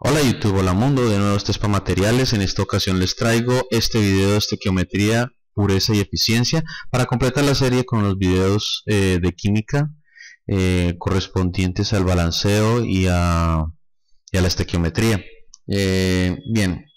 Hola YouTube, hola mundo, de nuevo este es para materiales. En esta ocasión les traigo este video de estequiometría, pureza y eficiencia para completar la serie con los videos de química correspondientes al balanceo y a la estequiometría. Bien,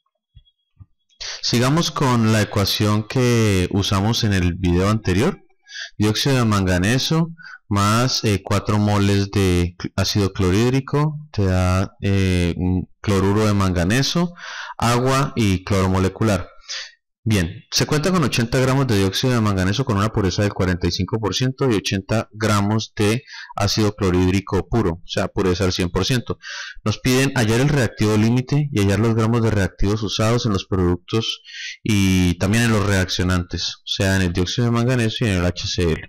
sigamos con la ecuación que usamos en el video anterior. Dióxido de manganeso más 4 moles de ácido clorhídrico te da cloruro de manganeso, agua y cloro molecular. Bien, se cuenta con 80 gramos de dióxido de manganeso con una pureza del 45% y 80 gramos de ácido clorhídrico puro, o sea, pureza al 100%. Nos piden hallar el reactivo límite y hallar los gramos de reactivos usados en los productos y también en los reaccionantes, o sea, en el dióxido de manganeso y en el HCl.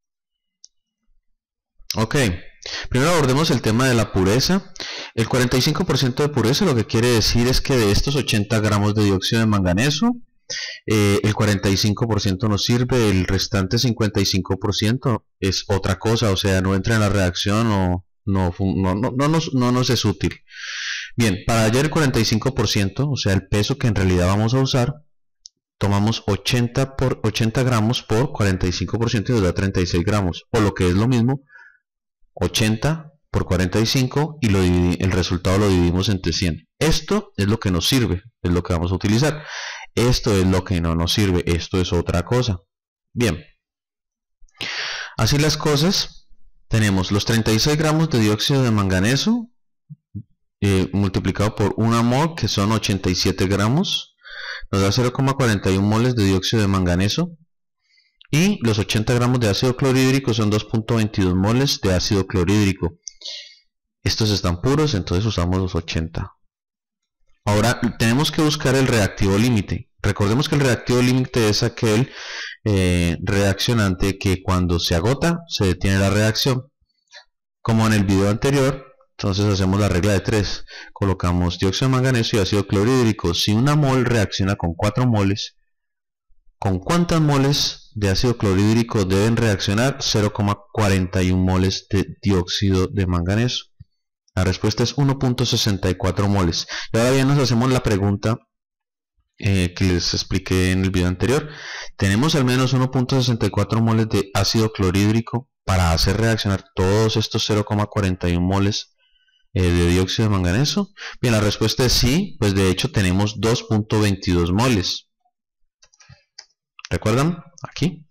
Ok, primero abordemos el tema de la pureza. El 45% de pureza lo que quiere decir es que de estos 80 gramos de dióxido de manganeso, el 45% nos sirve, el restante 55% es otra cosa, o sea, no entra en la reacción o no nos es útil. Bien, para hallar el 45%, o sea, el peso que en realidad vamos a usar, tomamos 80 gramos por 45% y nos da 36 gramos, o lo que es lo mismo, 80 por 45 y el resultado lo dividimos entre 100. Esto es lo que nos sirve, es lo que vamos a utilizar. Esto es lo que no nos sirve, esto es otra cosa. Bien, así las cosas, tenemos los 36 gramos de dióxido de manganeso multiplicado por 1 mol, que son 87 gramos, nos da 0,41 moles de dióxido de manganeso. Y los 80 gramos de ácido clorhídrico son 2.22 moles de ácido clorhídrico. Estos están puros, entonces usamos los 80. Ahora tenemos que buscar el reactivo límite. Recordemos que el reactivo límite es aquel reaccionante que cuando se agota se detiene la reacción. Como en el video anterior, entonces hacemos la regla de 3. Colocamos dióxido de manganeso y ácido clorhídrico. Si una mol reacciona con 4 moles, ¿con cuántas moles de ácido clorhídrico deben reaccionar? 0,41 moles de dióxido de manganeso. La respuesta es 1.64 moles. Y ahora bien nos hacemos la pregunta que les expliqué en el video anterior. Tenemos al menos 1.64 moles de ácido clorhídrico para hacer reaccionar todos estos 0,41 moles de dióxido de manganeso. Bien, la respuesta es sí, pues de hecho tenemos 2.22 moles. ¿Recuerdan? Aquí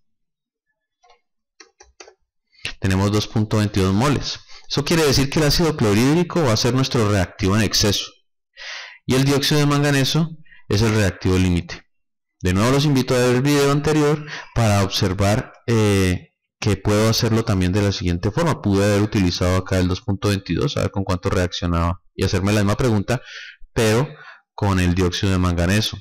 tenemos 2.22 moles. Eso quiere decir que el ácido clorhídrico va a ser nuestro reactivo en exceso y el dióxido de manganeso es el reactivo límite. De nuevo los invito a ver el video anterior para observar que puedo hacerlo también de la siguiente forma. Pude haber utilizado acá el 2.22, a ver con cuánto reaccionaba y hacerme la misma pregunta, pero con el dióxido de manganeso.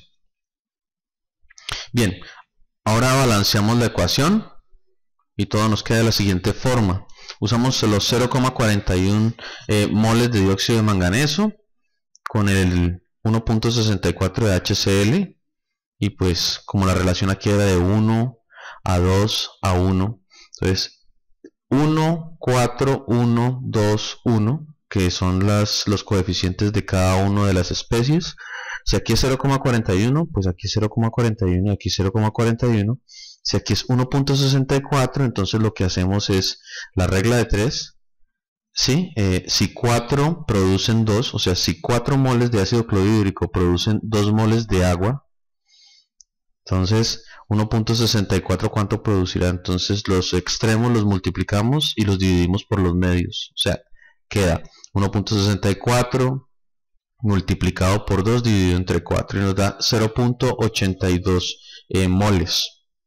Bien, ahora balanceamos la ecuación y todo nos queda de la siguiente forma. Usamos los 0,41 moles de dióxido de manganeso con el 1.64 de HCl y pues como la relación aquí era de 1 a 2 a 1, entonces 1, 4, 1, 2, 1, que son los coeficientes de cada una de las especies. Si aquí es 0,41, pues aquí es 0,41 y aquí 0,41. Si aquí es 1.64, entonces lo que hacemos es la regla de 3. ¿Sí? Si 4 producen 2, o sea, si 4 moles de ácido clorhídrico producen 2 moles de agua, entonces 1.64 ¿cuánto producirá? Entonces los extremos los multiplicamos y los dividimos por los medios. O sea, queda 1.64 multiplicado por 2 dividido entre 4 y nos da 0.82 moles.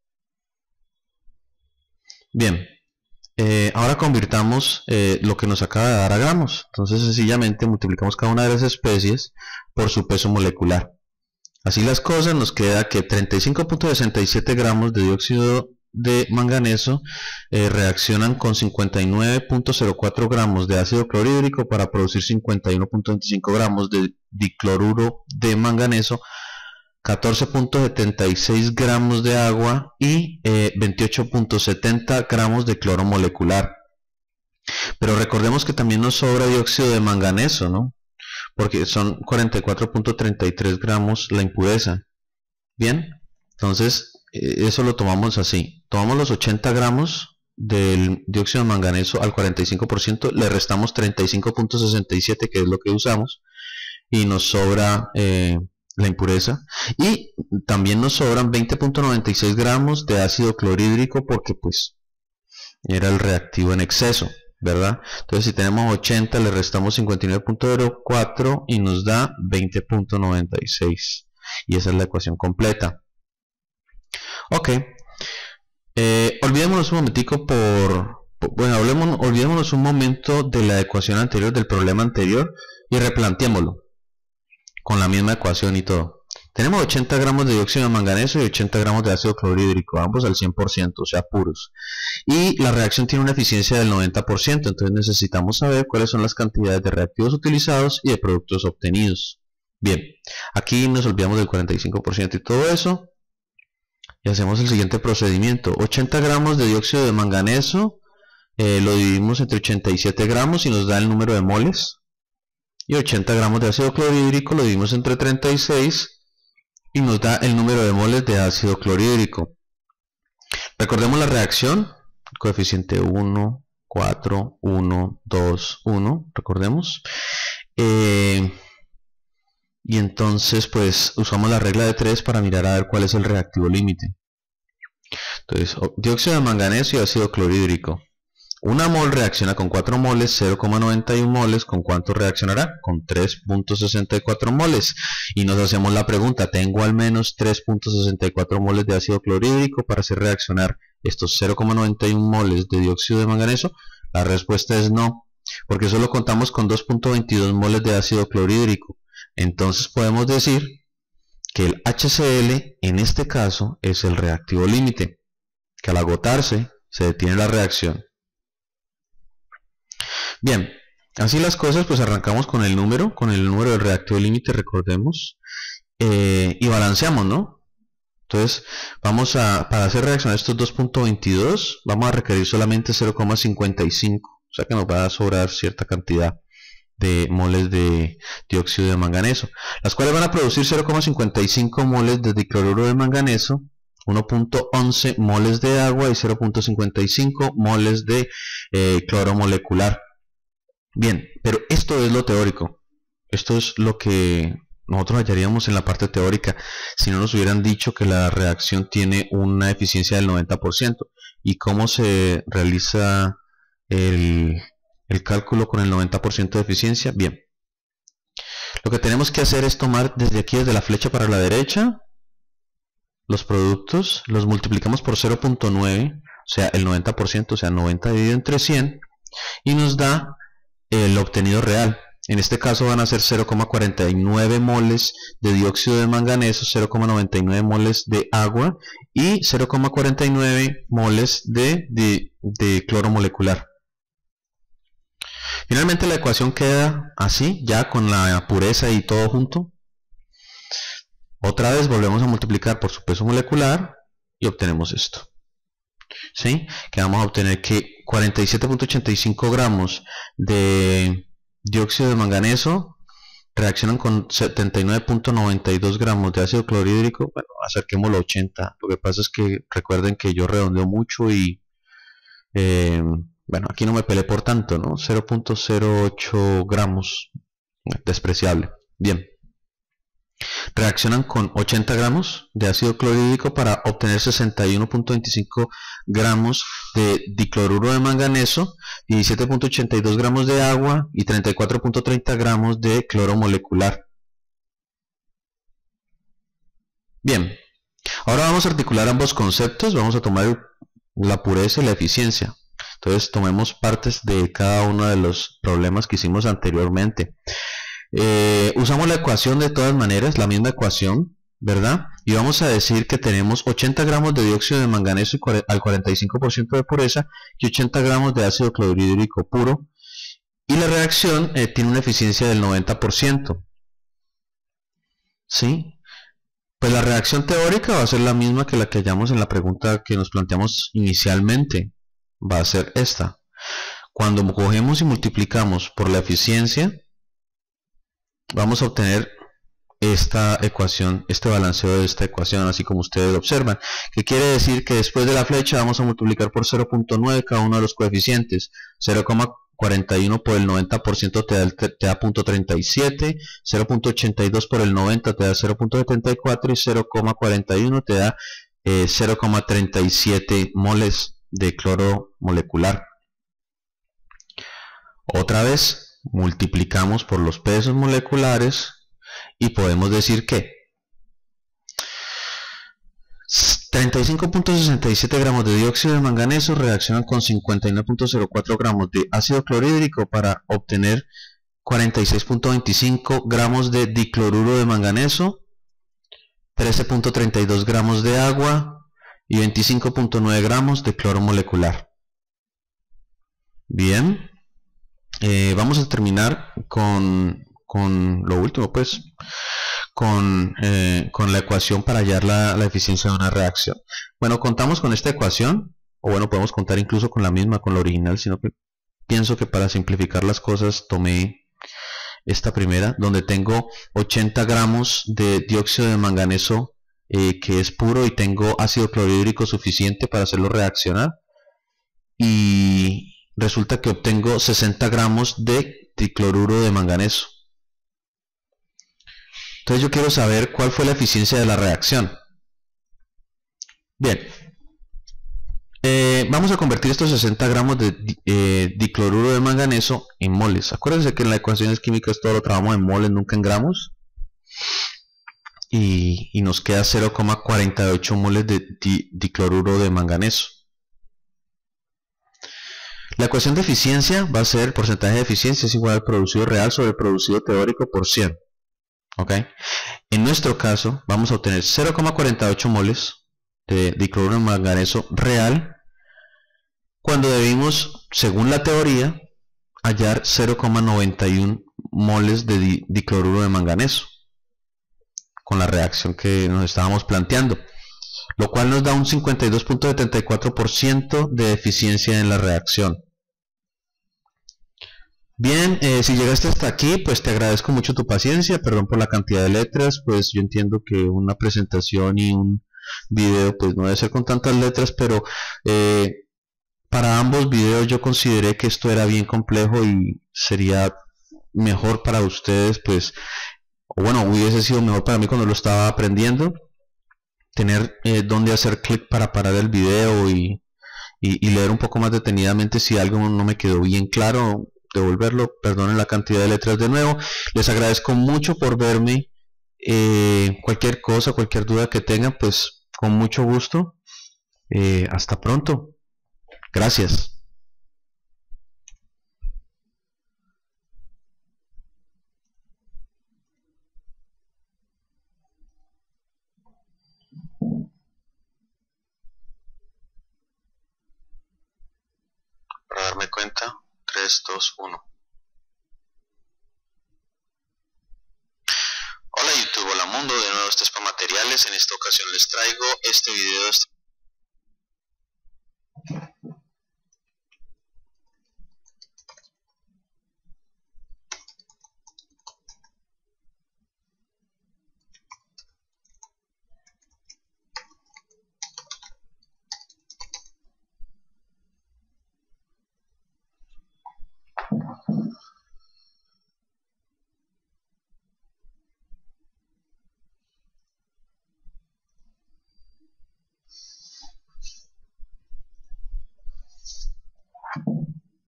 Bien, ahora convirtamos lo que nos acaba de dar a gramos. Entonces sencillamente multiplicamos cada una de las especies por su peso molecular. Así las cosas, nos queda que 35.67 gramos de dióxido de manganeso reaccionan con 59.04 gramos de ácido clorhídrico para producir 51.25 gramos de dicloruro de manganeso, 14.76 gramos de agua y 28.70 gramos de cloro molecular. Pero recordemos que también nos sobra dióxido de manganeso, ¿no? porque son 44.33 gramos la impureza. Bien, entonces eso lo tomamos así. Tomamos los 80 gramos del dióxido de manganeso al 45%, le restamos 35.67, que es lo que usamos, y nos sobra la impureza, y también nos sobran 20.96 gramos de ácido clorhídrico, porque pues era el reactivo en exceso, ¿verdad? Entonces si tenemos 80 le restamos 59.04 y nos da 20.96, y esa es la ecuación completa. Ok, olvidémonos un momentico olvidémonos un momento de la ecuación anterior, del problema anterior, y replanteémoslo con la misma ecuación y todo. Tenemos 80 gramos de dióxido de manganeso y 80 gramos de ácido clorhídrico, ambos al 100%, o sea, puros. Y la reacción tiene una eficiencia del 90%, entonces necesitamos saber cuáles son las cantidades de reactivos utilizados y de productos obtenidos. Bien, aquí nos olvidamos del 45% y todo eso, y hacemos el siguiente procedimiento. 80 gramos de dióxido de manganeso lo dividimos entre 87 gramos y nos da el número de moles. Y 80 gramos de ácido clorhídrico lo dividimos entre 36 y nos da el número de moles de ácido clorhídrico. Recordemos la reacción, coeficiente 1, 4, 1, 2, 1, recordemos. Y entonces pues usamos la regla de 3 para mirar a ver cuál es el reactivo límite. Entonces, dióxido de manganeso y ácido clorhídrico. Una mol reacciona con 4 moles, 0,91 moles, ¿con cuánto reaccionará? Con 3.64 moles. Y nos hacemos la pregunta, ¿tengo al menos 3.64 moles de ácido clorhídrico para hacer reaccionar estos 0,91 moles de dióxido de manganeso? La respuesta es no, porque solo contamos con 2.22 moles de ácido clorhídrico. Entonces podemos decir que el HCl en este caso es el reactivo límite, que al agotarse se detiene la reacción. Bien, así las cosas, pues arrancamos con el número del reactivo límite, recordemos, y balanceamos, ¿no? Entonces, para hacer reaccionar estos 2.22, vamos a requerir solamente 0,55, o sea que nos va a sobrar cierta cantidad de moles de dióxido de manganeso, las cuales van a producir 0,55 moles de dicloruro de manganeso, 1.11 moles de agua y 0.55 moles de cloro molecular. Bien, pero esto es lo teórico, esto es lo que nosotros hallaríamos en la parte teórica si no nos hubieran dicho que la reacción tiene una eficiencia del 90%. ¿Y cómo se realiza el cálculo con el 90% de eficiencia? Bien, lo que tenemos que hacer es tomar desde aquí, desde la flecha para la derecha, los productos, los multiplicamos por 0.9, o sea el 90%, o sea 90 dividido entre 100, y nos da el obtenido real. En este caso van a ser 0,49 moles de dióxido de manganeso, 0,99 moles de agua y 0,49 moles de cloro molecular. Finalmente la ecuación queda así, ya con la pureza y todo junto. Otra vez volvemos a multiplicar por su peso molecular y obtenemos esto. ¿Sí? Que vamos a obtener que 47.85 gramos de dióxido de manganeso reaccionan con 79.92 gramos de ácido clorhídrico. Bueno, acerquémoslo a 80. Lo que pasa es que recuerden que yo redondeo mucho y bueno, aquí no me peleé por tanto, ¿no? 0.08 gramos, despreciable. Bien, reaccionan con 80 gramos de ácido clorhídrico para obtener 61.25 gramos de dicloruro de manganeso, 17.82 gramos de agua y 34.30 gramos de cloro molecular. Bien, ahora vamos a articular ambos conceptos, vamos a tomar la pureza y la eficiencia. Entonces tomemos partes de cada uno de los problemas que hicimos anteriormente. Usamos la ecuación de todas maneras, la misma ecuación, ¿verdad? Y vamos a decir que tenemos 80 gramos de dióxido de manganeso al 45% de pureza y 80 gramos de ácido clorhídrico puro, y la reacción tiene una eficiencia del 90%. ¿Sí? Pues la reacción teórica va a ser la misma que la que hallamos en la pregunta que nos planteamos inicialmente. Va a ser esta. Cuando cogemos y multiplicamos por la eficiencia, vamos a obtener esta ecuación, este balanceo de esta ecuación, así como ustedes observan, que quiere decir que después de la flecha vamos a multiplicar por 0.9 cada uno de los coeficientes. 0,41 por el 90% te da 0.37, 0.82 por el 90 te da 0.74 y 0,41 te da 0,37 moles de cloro molecular. Otra vez multiplicamos por los pesos moleculares y podemos decir que 35.67 gramos de dióxido de manganeso reaccionan con 59.04 gramos de ácido clorhídrico para obtener 46.25 gramos de dicloruro de manganeso, 13.32 gramos de agua y 25.9 gramos de cloro molecular. Bien, vamos a terminar con lo último, pues, con la ecuación para hallar la eficiencia de una reacción. Bueno, contamos con esta ecuación, o bueno, podemos contar incluso con la misma, con la original, sino que pienso que para simplificar las cosas tomé esta primera, donde tengo 80 gramos de dióxido de manganeso que es puro, y tengo ácido clorhídrico suficiente para hacerlo reaccionar, y resulta que obtengo 60 gramos de dicloruro de manganeso. Entonces yo quiero saber cuál fue la eficiencia de la reacción. Bien, vamos a convertir estos 60 gramos de dicloruro de manganeso en moles. Acuérdense que en las ecuaciones químicas todo lo trabajamos en moles, nunca en gramos. Y nos queda 0,48 moles de dicloruro de manganeso. La ecuación de eficiencia va a ser el porcentaje de eficiencia es igual al producido real sobre el producido teórico por 100. ¿Ok? En nuestro caso vamos a obtener 0,48 moles de dicloruro de manganeso real, cuando debimos, según la teoría, hallar 0,91 moles de dicloruro de manganeso con la reacción que nos estábamos planteando, lo cual nos da un 52.74% de eficiencia en la reacción. Bien, si llegaste hasta aquí, pues te agradezco mucho tu paciencia, perdón por la cantidad de letras, pues yo entiendo que una presentación y un video pues no debe ser con tantas letras, pero para ambos videos yo consideré que esto era bien complejo y sería mejor para ustedes, pues, o bueno, hubiese sido mejor para mí cuando lo estaba aprendiendo, tener donde hacer clic para parar el video y leer un poco más detenidamente si algo no me quedó bien claro, devolverlo. Perdonen la cantidad de letras de nuevo. Les agradezco mucho por verme. Cualquier cosa, cualquier duda que tengan, pues con mucho gusto. Hasta pronto. Gracias. Para darme cuenta, 3, 2, 1. Hola YouTube, hola mundo, de nuevo este es para materiales. En esta ocasión les traigo este video